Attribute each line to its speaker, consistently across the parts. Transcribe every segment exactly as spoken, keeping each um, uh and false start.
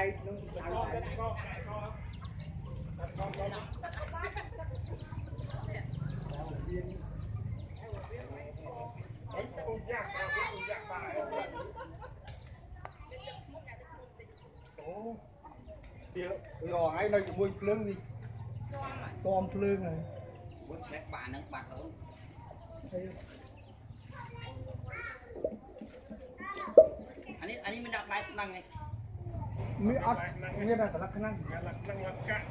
Speaker 1: tay nó tay rồi ngay đây mùi phượng gì xôm phượng này
Speaker 2: muốn chép bà nâng bạc hơn anh ấy anh ấy mình đặt bài năng này
Speaker 1: mi ớt như là là khả năng là năng làm cả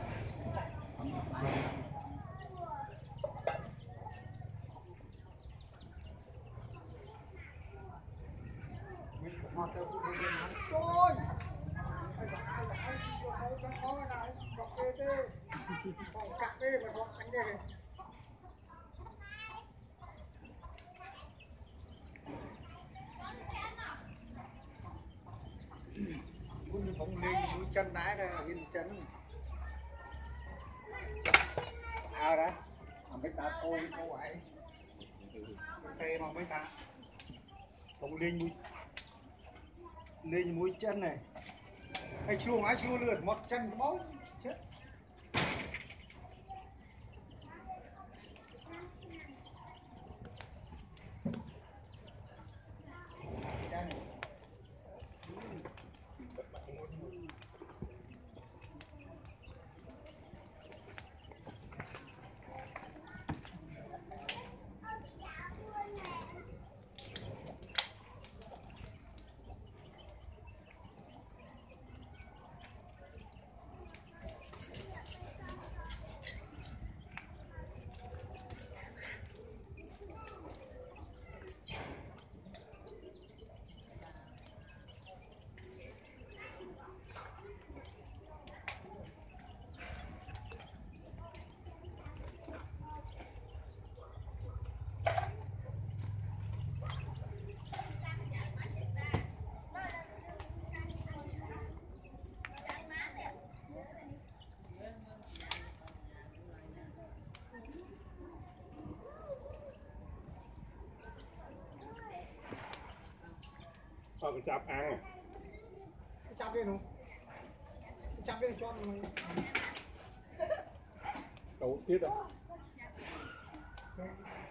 Speaker 1: mà theo tôi đi nói thôi cắt đi mà không anh đi cũng không lên mũi chân đá đây là viên chân à đó mà mấy ta thôi cô ấy tê mà mấy ta không lên mũi lên mũi chân này hay chua mái chua lượt một chân có máu chết
Speaker 3: Sao cái chạp ăn à?
Speaker 1: cái chạp bên không? Cái chạp bên cho mình
Speaker 3: Đâu tiết à?